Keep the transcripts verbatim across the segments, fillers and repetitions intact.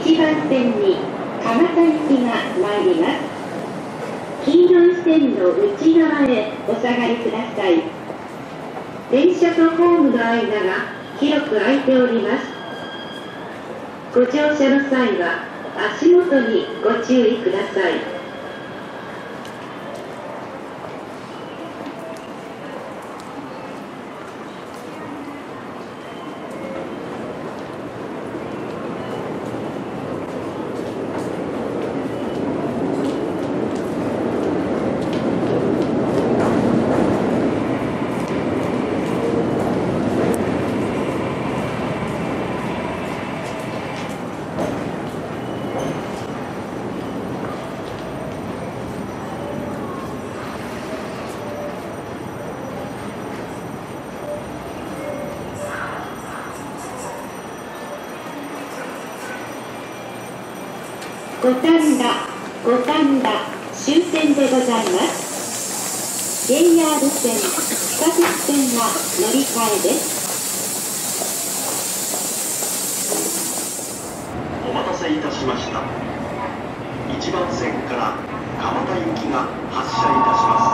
ちばん線に蒲田行きが参ります。黄色い線の内側へお下がりください。電車とホームの間が広く空いております。ご乗車の際は足元にご注意ください。五反田、五反田終点でございます。ジェイアール 線、地下鉄線は乗り換えです。 お待たせいたしました。いちばん線から蒲田行きが発車いたします。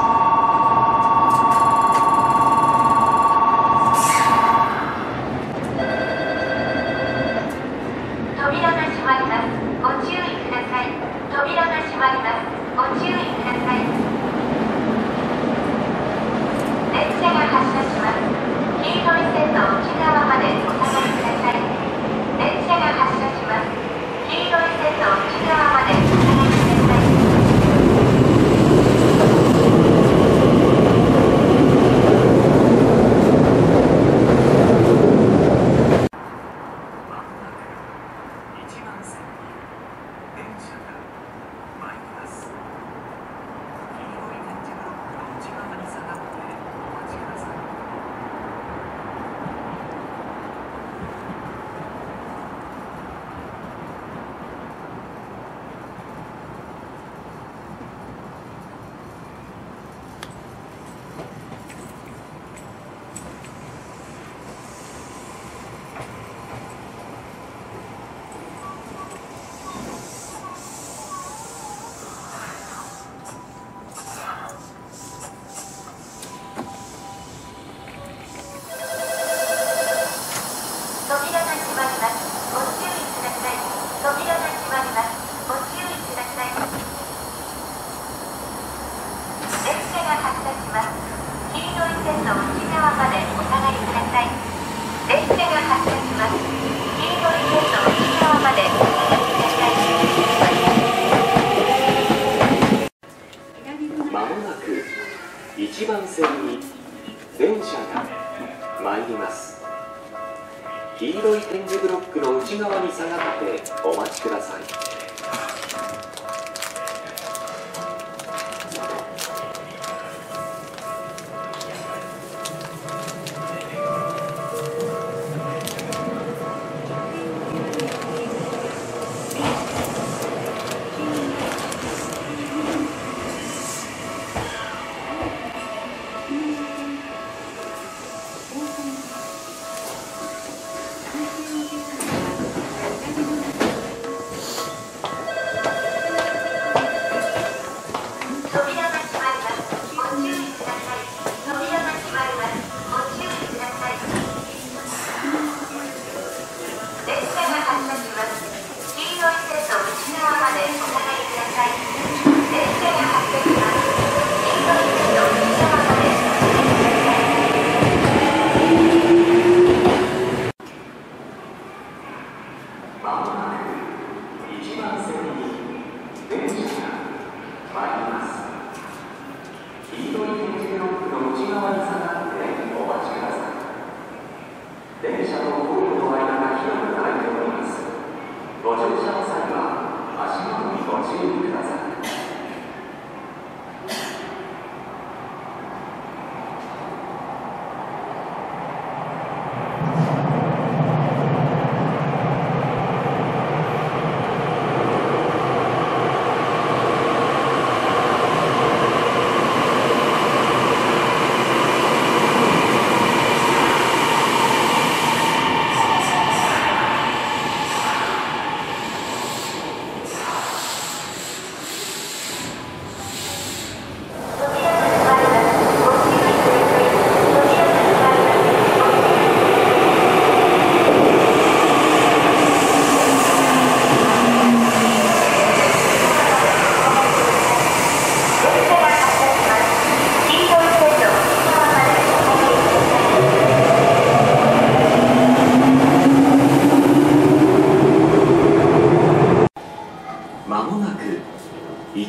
いちばん線に電車が参ります。黄色い点字ブロックの内側に下がってお待ちください。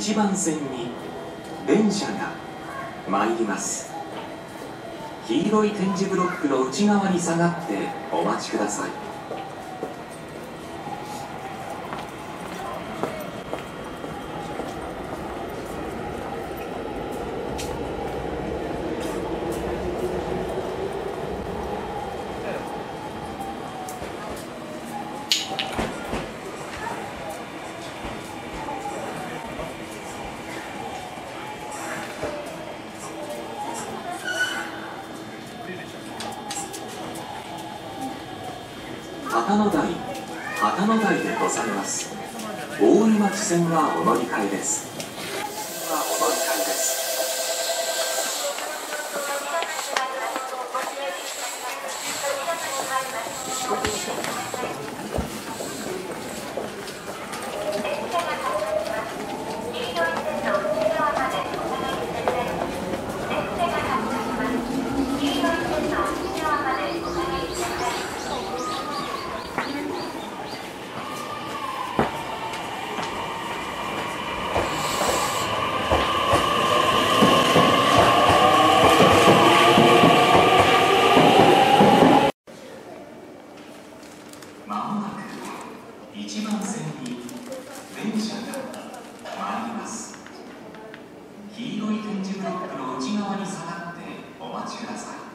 ちばん線に電車が参ります。黄色い点字ブロックの内側に下がってお待ちください。旗の台、旗の台でございます。大井町線はお乗り換えです。はお乗り換えです。いちばん線に電車が参ります。黄色い点字ブロックの内側に下がってお待ちください。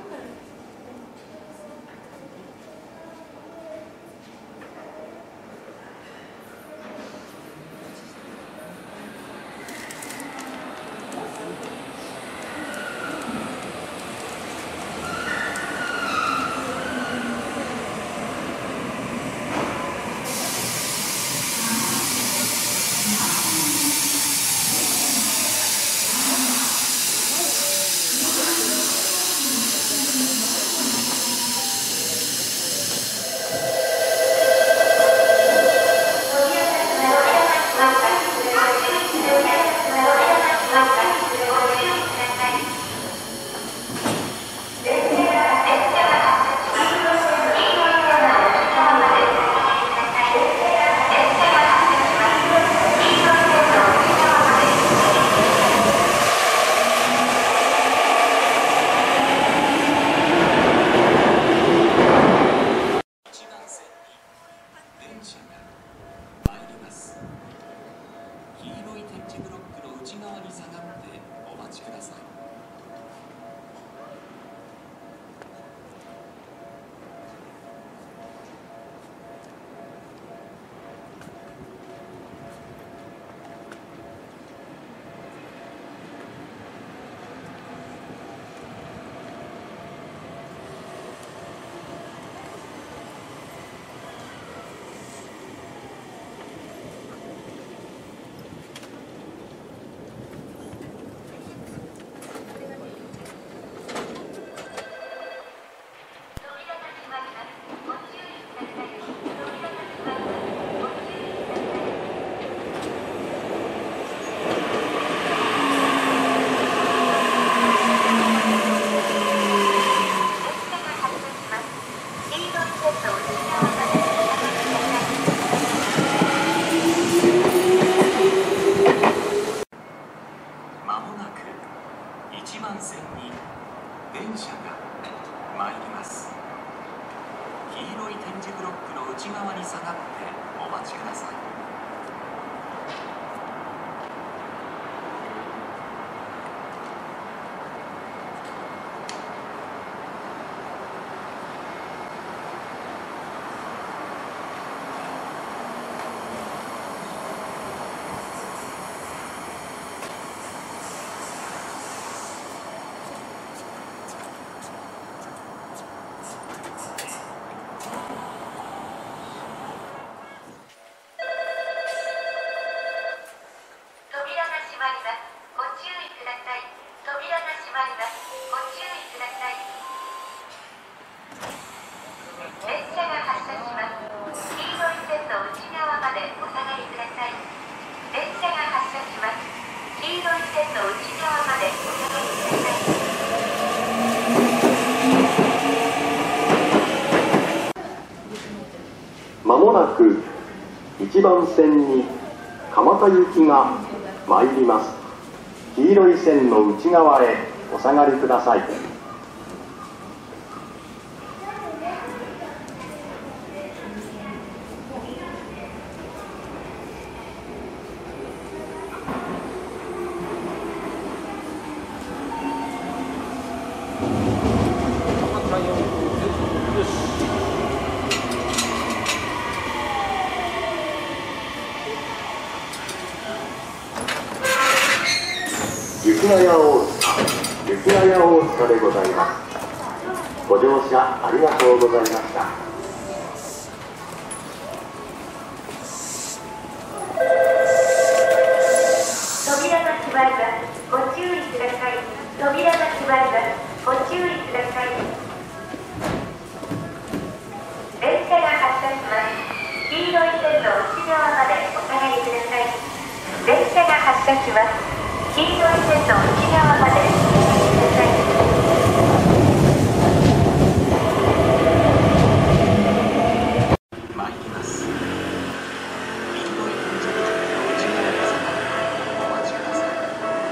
いちばん線に電車が参ります。黄色い点字ブロックの内側に下がってお待ちください。 まもなくいちばん線に蒲田行きが参ります。黄色い線の内側へお下がりください。雪ヶ谷大塚、雪ヶ谷大塚でございます。ご乗車ありがとうございました。 扉が閉まります。ご注意ください。扉が閉まります。ご注意ください。電車が発車します。黄色い線の内側までお下がりください。電車が発車します。黄色い線の内側までお下がりください。 参ります。黄色い点字ブロックの内側に下がってお待ちください。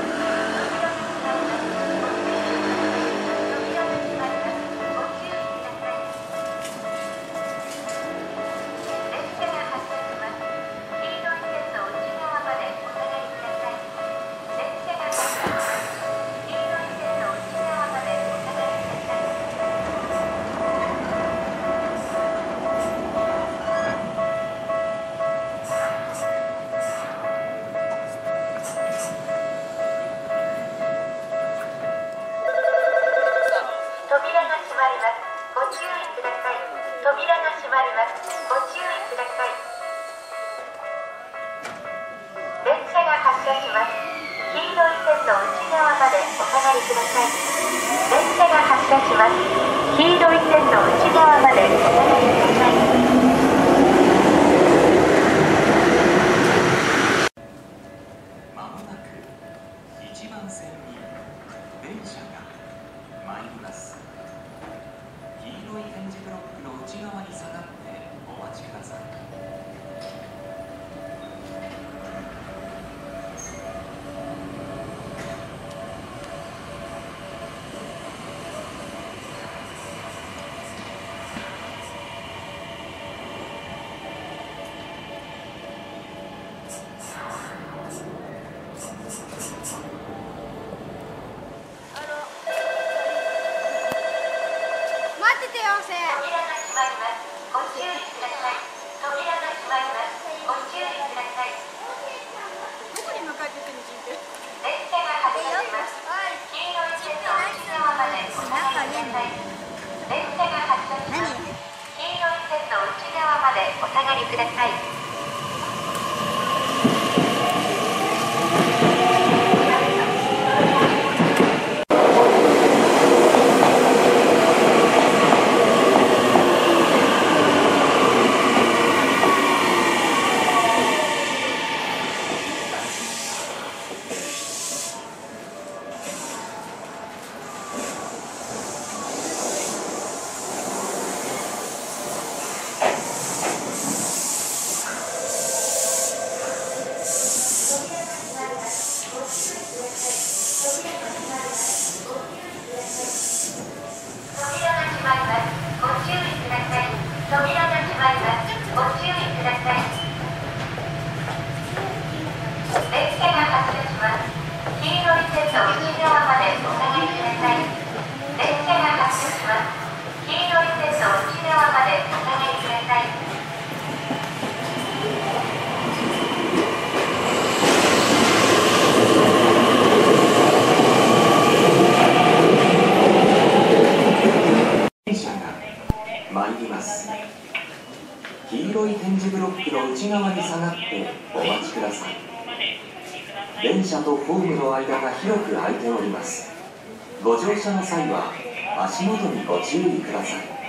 黄色い点字ブロックの内側に下がってお待ちください。電車とホームの間が広く空いております。ご乗車の際は足元にご注意ください。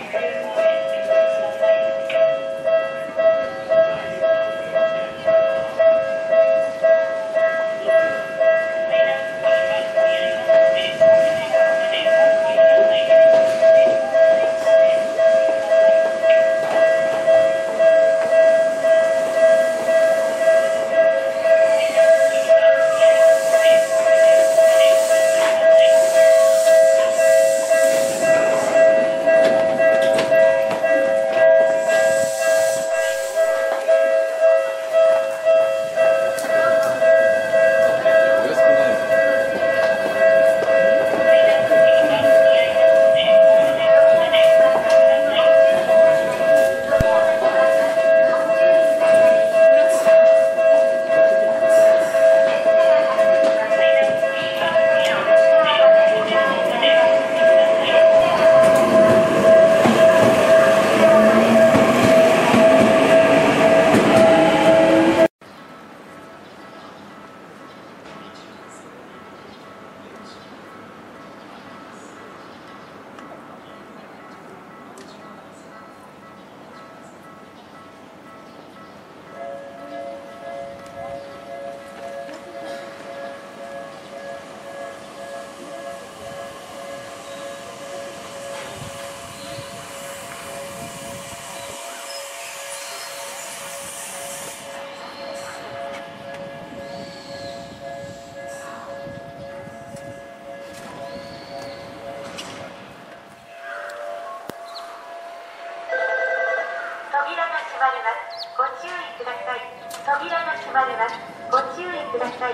注意ください。扉が閉まります。ご注意ください。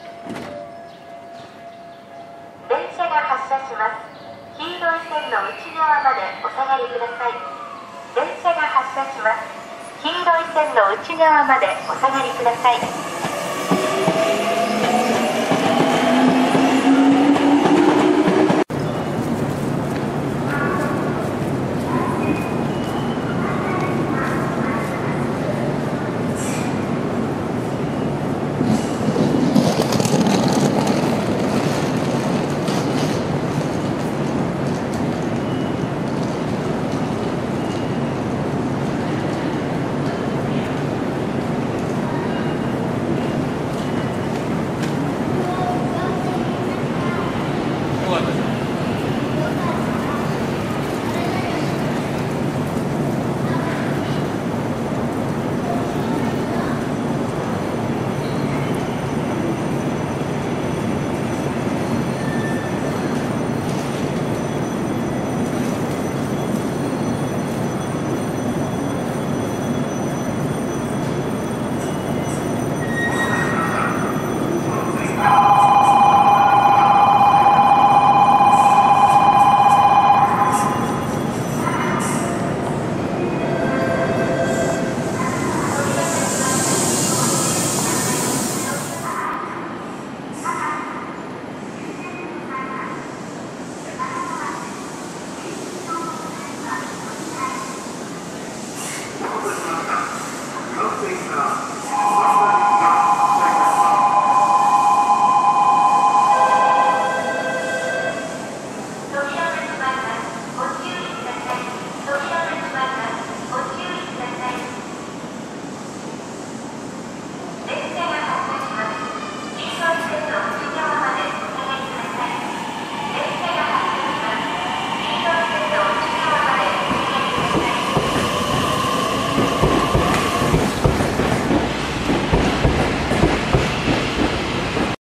電車が発車します。黄色い線の内側までお下がりください。電車が発車します。黄色い線の内側までお下がりください。